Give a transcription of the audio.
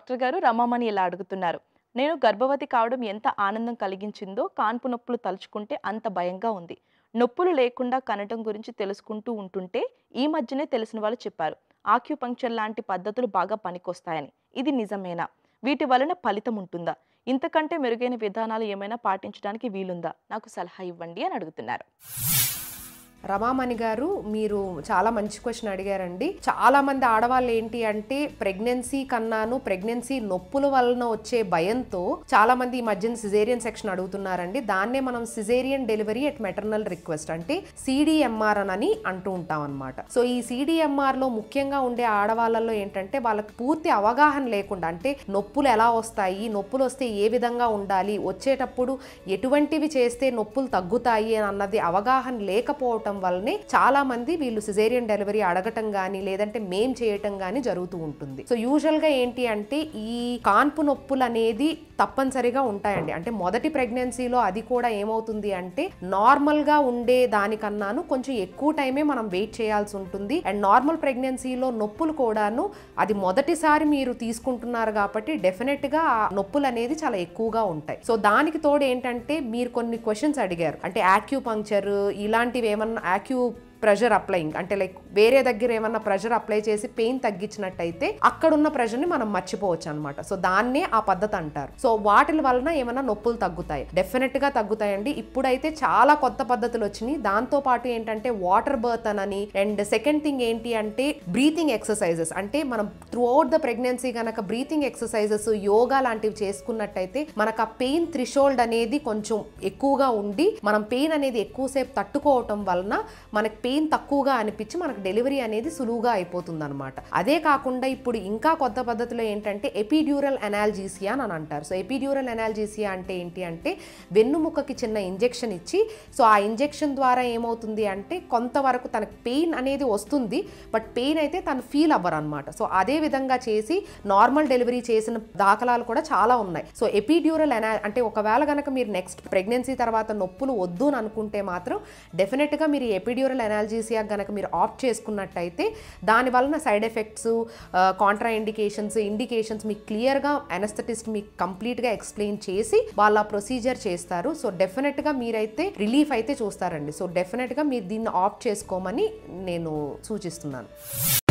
Doctor గారు రమామణి ఇలా అడుగుతున్నారు. నేను గర్భవతి కావడం ఎంత ఆనందం కలిగించిందో కాన్పు నొప్పులు తలుచుకుంటే అంత భయంగా ఉంది. నొప్పులు లేకుండా కనటం గురించి తెలుసుకుంటూ ఉంటుంటే ఈ మధ్యనే తెలిసిన వాళ్ళు చెప్పారు. ఆక్యుపంక్చర్ లాంటి పద్ధతులు బాగా పనికొస్తాయని. ఇది నిజమేనా? వీటి వలన ఫలితం ఉంటుందా? ఇంతకంటే మెరుగైన విధానాలు ఏమైనా పాటించడానికి వీలుందా? నాకు సలహా ఇవ్వండి అని అడుగుతున్నారు. రమామణి గారు, మీరు చాలా మంచి క్వశ్చన్ అడిగారండి. చాలా మంది ఆడవాళ్ళు ఏంటి అంటే ప్రెగ్నెన్సీ కన్నాను ప్రెగ్నెన్సీ నొప్పుల వలన వచ్చే భయంతో చాలా మంది ఈ మధ్యన సిజేరియన్ సెక్షన్ అడుగుతున్నారండి. దాన్నే మనం caesarean delivery at maternal request అంటే సిడిఎంఆర్ అని అంటూ ఉంటాం అనమాట. సో ఈ సిడిఎంఆర్ లో ముఖ్యంగా ఉండే ఆడవాళ్ళలో ఏంటంటే వాళ్ళకి పూర్తి అవగాహన లేకుండా, అంటే నొప్పులు ఎలా వస్తాయి, నొప్పులు వస్తే ఏ విధంగా ఉండాలి, వచ్చేటప్పుడు ఎటువంటివి చేస్తే నొప్పులు తగ్గుతాయి అన్నది అవగాహన లేకపోవటం వల్లనే చాలా మంది వీళ్ళు సిజేరియన్ డెలివరీ అడగటం గానీ లేదంటే మేం చేయటం గానీ జరుగుతూ ఉంటుంది. సో యూజువల్ గా ఏంటి అంటే ఈ కాన్పు నొప్పులు అనేది తప్పనిసరిగా ఉంటాయండి. అంటే మొదటి ప్రెగ్నెన్సీలో అది కూడా ఏమవుతుంది అంటే నార్మల్ గా ఉండే దానికన్నాను కొంచెం ఎక్కువ టైమే మనం వెయిట్ చేయాల్సి ఉంటుంది. అండ్ నార్మల్ ప్రెగ్నెన్సీలో నొప్పులు కూడాను అది మొదటిసారి మీరు తీసుకుంటున్నారు కాబట్టి డెఫినెట్ గా ఆ నొప్పులు అనేది చాలా ఎక్కువగా ఉంటాయి. సో దానికి తోడు ఏంటంటే మీరు కొన్ని క్వశ్చన్స్ అడిగారు, అంటే ఆక్యుపంక్చర్ ఇలాంటివి ఏమన్నా ప్రెషర్ అప్లయింగ్ అంటే లైక్ వేరే దగ్గర ఏమన్నా ప్రెషర్ అప్లై చేసి పెయిన్ తగ్గించినట్టయితే అక్కడున్న ప్రెషర్ని మనం మర్చిపోవచ్చు అనమాట. సో దాన్నే ఆ పద్ధతి అంటారు. సో వాటి వలన ఏమన్నా నొప్పులు తగ్గుతాయి, డెఫినెట్ గా తగ్గుతాయండి. ఇప్పుడైతే చాలా కొత్త పద్ధతులు వచ్చినాయి. దాంతో పాటు ఏంటంటే వాటర్ బర్త్ అని, అండ్ సెకండ్ థింగ్ ఏంటి అంటే బ్రీతింగ్ ఎక్సర్సైజెస్. అంటే మనం త్రూ అవుట్ ద ప్రెగ్నెన్సీ కనుక బ్రీతింగ్ ఎక్సర్సైజెస్ యోగా లాంటివి చేసుకున్నట్టయితే మనకు ఆ పెయిన్ థ్రెషోల్డ్ అనేది కొంచెం ఎక్కువగా ఉండి మనం పెయిన్ అనేది ఎక్కువసేపు తట్టుకోవటం వలన మనకి పెయిన్ తక్కువగా అనిపించి మనకు డెలివరీ అనేది సులువుగా అయిపోతుంది అనమాట. అదే కాకుండా ఇప్పుడు ఇంకా కొత్త పద్ధతిలో ఏంటంటే ఎపిడ్యూరల్ అనాల్జీసియా అని అంటారు. సో ఎపిడ్యూరల్ అనాల్జీసియా అంటే ఏంటి అంటే వెన్నుముక్కకి చిన్న ఇంజెక్షన్ ఇచ్చి, సో ఆ ఇంజెక్షన్ ద్వారా ఏమవుతుంది అంటే కొంతవరకు తనకు పెయిన్ అనేది వస్తుంది, బట్ పెయిన్ అయితే తను ఫీల్ అవ్వరు అనమాట. సో అదే విధంగా చేసి నార్మల్ డెలివరీ చేసిన దాఖలాలు కూడా చాలా ఉన్నాయి. సో ఎపిడ్యూరల్ అంటే ఒకవేళ కనుక మీరు నెక్స్ట్ ప్రెగ్నెన్సీ తర్వాత నొప్పులు వద్దు అని అనుకుంటే మాత్రం డెఫినెట్గా మీరు ఎపిడ్యూరల్ అనాల్జీసియా కనుక మీరు ఆప్ట్ చేసుకున్నట్టయితే దాని వలన సైడ్ ఎఫెక్ట్స్, కాంట్రా ఇండికేషన్స్ మీకు క్లియర్గా అనస్థెటిస్ట్ మీకు కంప్లీట్గా ఎక్స్ప్లెయిన్ చేసి వాళ్ళ ప్రొసీజర్ చేస్తారు. సో డెఫినెట్గా మీరైతే రిలీఫ్ అయితే చూస్తారండి. సో డెఫినెట్గా మీరు దీన్ని ఆప్ట్ చేసుకోమని నేను సూచిస్తున్నాను.